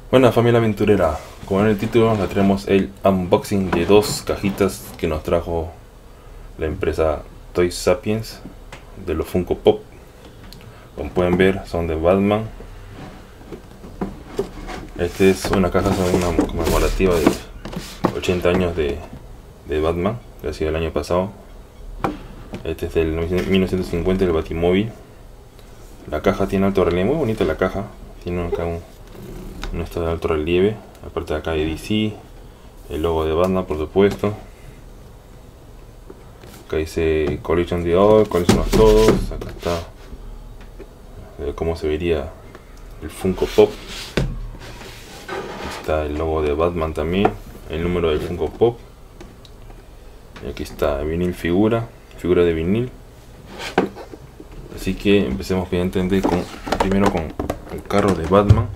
Buena familia aventurera, como en el título nos traemos el unboxing de dos cajitas que nos trajo la empresa Toy Sapiens de los Funko Pop. Como pueden ver, son de Batman. Este es una caja, son una conmemorativa de 80 años de Batman, que ha sido el año pasado. Este es del 1950, el Batimóvil. La caja tiene alto relieve, muy bonita la caja. Tiene acá un esto de alto relieve, aparte de acá de DC, el logo de Batman por supuesto. Acá dice Collection de All, Collection of todos. Acá está cómo se vería el Funko Pop. Aquí está el logo de Batman también, el número del Funko Pop. Y aquí está vinil figura de vinil. Así que empecemos evidentemente primero con el carro de Batman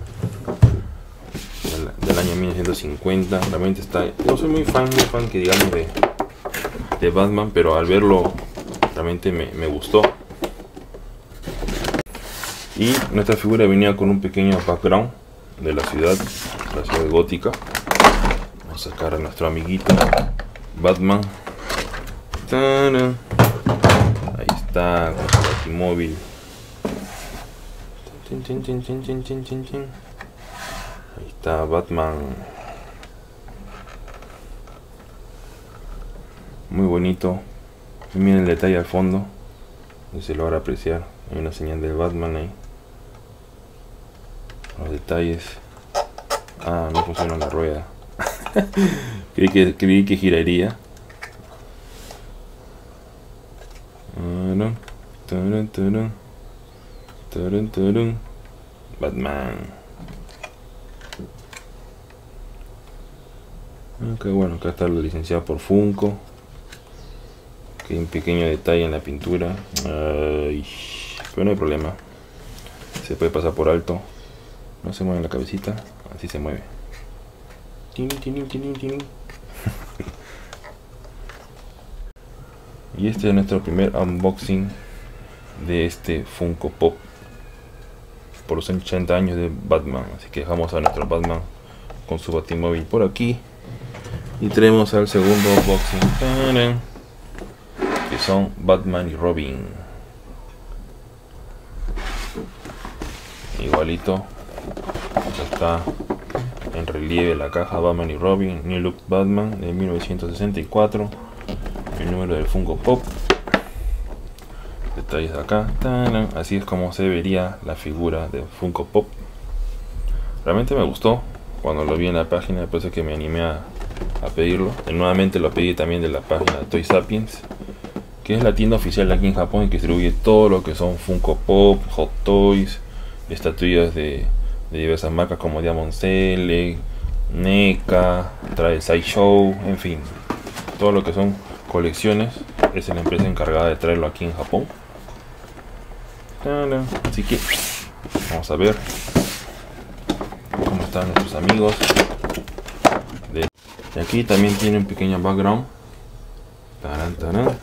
del año 1950. Realmente está, no soy muy fan que digamos de Batman, pero al verlo realmente me gustó. Y nuestra figura venía con un pequeño background de la ciudad gótica. Vamos a sacar a nuestro amiguito Batman. ¡Tarán! Ahí está con su Batimóvil. Ahí está Batman. Muy bonito. Y miren el detalle al fondo. No se logra apreciar. Hay una señal del Batman ahí. Los detalles. Ah, no funciona la rueda. creí que giraría. Batman. Ok, bueno, acá está lo licenciado por Funko. Aquí hay un pequeño detalle en la pintura. Ay, pero no hay problema. Se puede pasar por alto. No se mueve la cabecita. Así se mueve. Y este es nuestro primer unboxing de este Funko Pop por los 80 años de Batman. Así que dejamos a nuestro Batman con su Batimóvil por aquí. Y traemos al segundo unboxing, que son Batman y Robin. Igualito. Acá está en relieve la caja Batman y Robin, New Look Batman de 1964. El número del Funko Pop. Detalles de acá. ¡Tarán! Así es como se vería la figura de Funko Pop. Realmente me gustó cuando lo vi en la página, después de que me animé a pedirlo. Y nuevamente lo pedí también de la página de Toy Sapiens, que es la tienda oficial aquí en Japón y que distribuye todo lo que son Funko Pop, Hot Toys, estatuillas de diversas marcas como Diamond Select, NECA, trae Sideshow, en fin, todo lo que son colecciones. Es la empresa encargada de traerlo aquí en Japón. Así que vamos a ver cómo están nuestros amigos. Y aquí también tiene un pequeño background. ¡Tarán!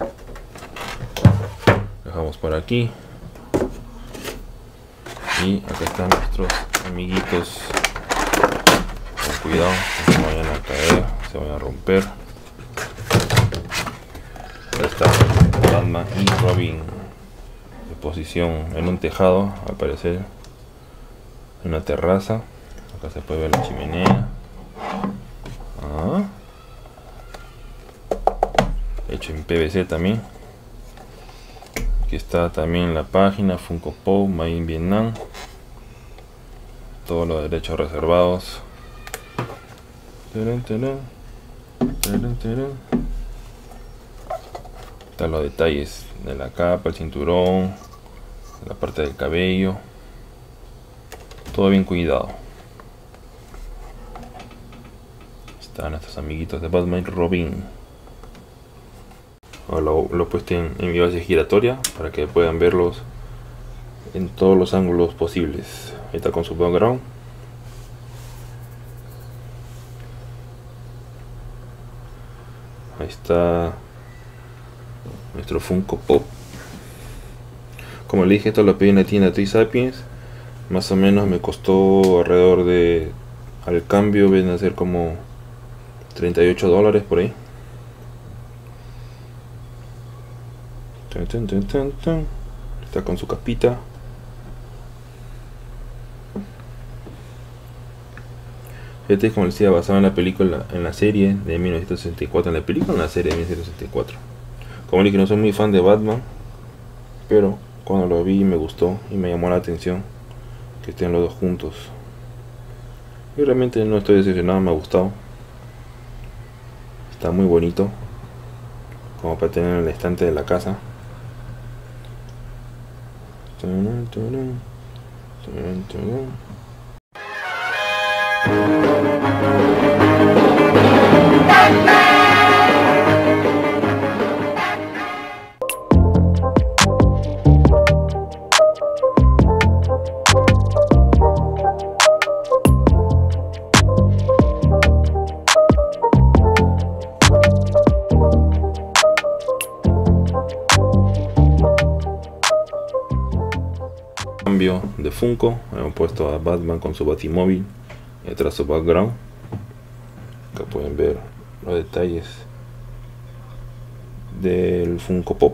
Dejamos por aquí. Y acá están nuestros amiguitos. Con cuidado, no se vayan a caer, se vayan a romper. Acá está Batman y Robin de posición en un tejado, al parecer en una terraza. Acá se puede ver la chimenea. Hecho en PVC también. Aquí está también la página Funko Pop Made in Vietnam. Todos los derechos reservados. Están los detalles de la capa, el cinturón, la parte del cabello. Todo bien cuidado. Están nuestros amiguitos de Batman y Robin. Lo he puesto en mi base giratoria para que puedan verlos en todos los ángulos posibles. Ahí está con su background. Ahí está nuestro Funko Pop. Como le dije, esto lo pedí en la tienda Toy Sapiens. Más o menos me costó alrededor de Al cambio viene a ser como $38 por ahí. Está con su capita. Este, como les decía, basado en la película, en la serie de 1964. En la película, en la serie de 1964. Como dije, no soy muy fan de Batman, pero cuando lo vi me gustó y me llamó la atención que estén los dos juntos. Y realmente no estoy decepcionado, me ha gustado. Está muy bonito, como para tener en el estante de la casa. Cambio de Funko, hemos puesto a Batman con su batimóvil y atrás su background. Acá pueden ver los detalles del Funko Pop.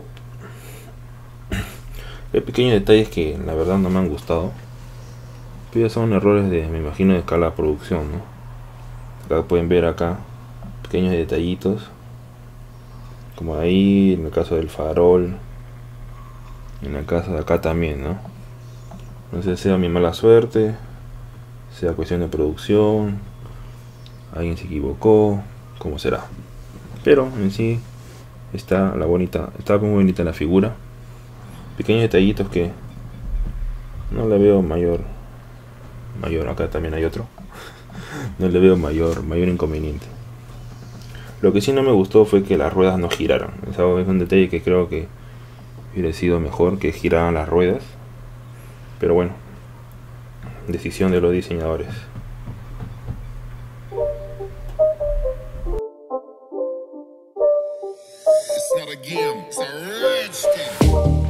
Hay pequeños detalles que la verdad no me han gustado, pero ya son errores de, me imagino, de escala de producción, ¿no? Acá pueden ver acá pequeños detallitos, como ahí en el caso del farol, en el caso de acá también, ¿no? No sé si sea mi mala suerte, sea cuestión de producción, alguien se equivocó, como será. Pero en sí está muy bonita la figura. Pequeños detallitos que no le veo mayor, acá también hay otro. No le veo mayor inconveniente. Lo que sí no me gustó fue que las ruedas no giraran. Es un detalle que creo que hubiera sido mejor que giraran las ruedas. Pero bueno, decisión de los diseñadores. It's not a game, it's a rich thing.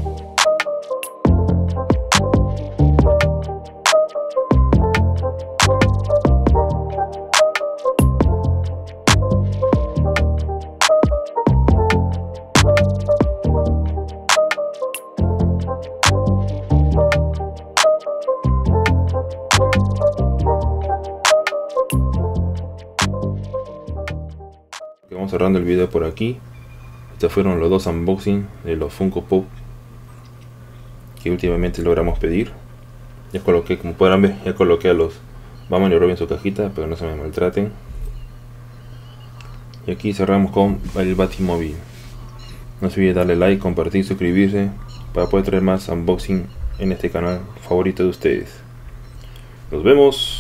Vamos cerrando el video por aquí. Estos fueron los dos unboxing de los Funko Pop que últimamente logramos pedir. Ya coloqué, como podrán ver, ya coloqué a los Batman y Robin en su cajita para que no se me maltraten. Y aquí cerramos con el Batimóvil. No se olviden darle like, compartir, suscribirse para poder traer más unboxing en este canal favorito de ustedes. Nos vemos.